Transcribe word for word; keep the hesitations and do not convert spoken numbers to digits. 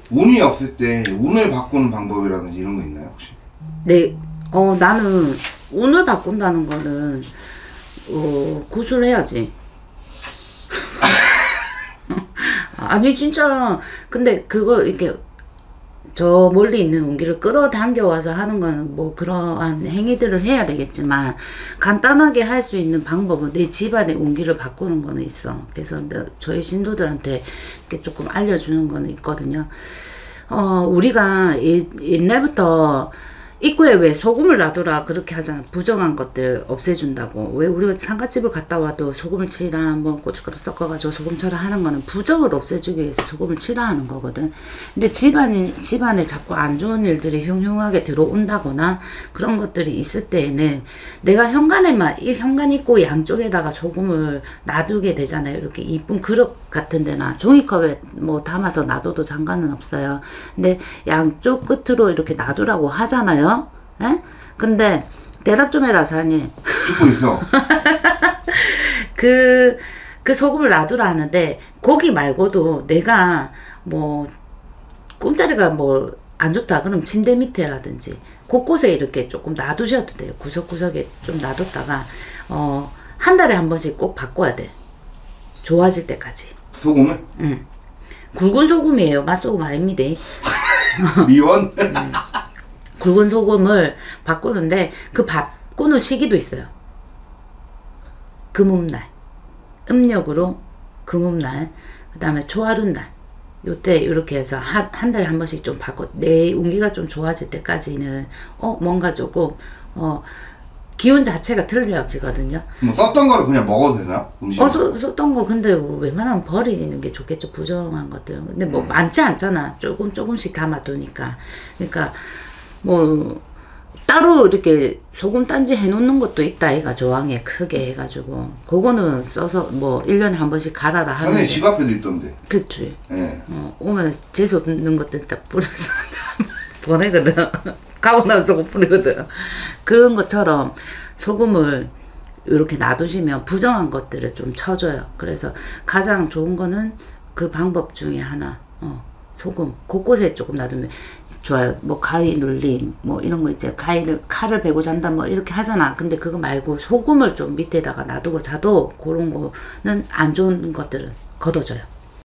운이 없을 때 운을 바꾸는 방법이라든지 이런 거 있나요 혹시? 네, 어 나는 운을 바꾼다는 거는 어 구술해야지. 아니 진짜 근데 그걸 이렇게 저 멀리 있는 운기를 끌어당겨 와서 하는 거는 뭐 그러한 행위들을 해야 되겠지만 간단하게 할 수 있는 방법은 내 집안의 운기를 바꾸는 거는 있어. 그래서 저희 신도들한테 이렇게 조금 알려주는 거는 있거든요. 어 우리가 예, 옛날부터 입구에 왜 소금을 놔두라 그렇게 하잖아. 부정한 것들 없애준다고. 왜 우리가 상갓집을 갔다 와도 소금을 치라, 뭐 고춧가루 섞어가지고 소금 쳐라 하는 거는 부정을 없애주기 위해서 소금을 치라 하는 거거든. 근데 집안이, 집안에 자꾸 안 좋은 일들이 흉흉하게 들어온다거나 그런 것들이 있을 때에는 내가 현관에만, 이 현관 입구 양쪽에다가 소금을 놔두게 되잖아요. 이렇게 이쁜 그릇 같은 데나 종이컵에 뭐 담아서 놔둬도 상관은 없어요. 근데 양쪽 끝으로 이렇게 놔두라고 하잖아요. 에? 근데 대답 좀 해라 사장님. 듣고 있어. 그, 그 소금을 놔두라 하는데 거기 말고도 내가 뭐 꿈자리가 뭐 안 좋다 그럼 침대 밑에라든지 곳곳에 이렇게 조금 놔두셔도 돼요. 구석구석에 좀 놔뒀다가 어, 한 달에 한 번씩 꼭 바꿔야 돼. 좋아질 때까지. 소금을? 응. 굵은 소금이에요. 맛소금 아닙니다. 미원? 음. 굵은 소금을 바꾸는데 그 바꾸는 시기도 있어요. 금음날, 음력으로 금음날, 그 다음에 초하룻날 요때 이렇게 해서 한, 한 달에 한 번씩 좀 바꿔. 내 운기가 좀 좋아질 때까지는 어 뭔가 조금 어 기운 자체가 틀려지거든요. 뭐 썼던 거를 그냥 먹어도 되나? 음식? 어, 써, 썼던 거 근데 웬만하면 버리는 게 좋겠죠. 부정한 것들. 근데 뭐 음. 많지 않잖아. 조금 조금씩 담아두니까. 그러니까 뭐 따로 이렇게 소금 딴지 해놓는 것도 있다. 얘가 조항에 크게 해가지고 그거는 써서 뭐 일 년에 한 번씩 갈아라 하는. 아니 집 앞에도 있던데. 그렇지. 네. 어, 오면 재수 없는 것들 다 뿌려서 보내거든. 가고 나서 못 뿌리거든. 그런 것처럼 소금을 이렇게 놔두시면 부정한 것들을 좀 쳐줘요. 그래서 가장 좋은 거는 그 방법 중에 하나. 어, 소금 곳곳에 조금 놔두면 좋아요. 뭐 가위 눌림 뭐 이런 거 있지. 가위를 칼을 베고 잔다 뭐 이렇게 하잖아. 근데 그거 말고 소금을 좀 밑에다가 놔두고 자도 그런 거는 안 좋은 것들은 걷어줘요.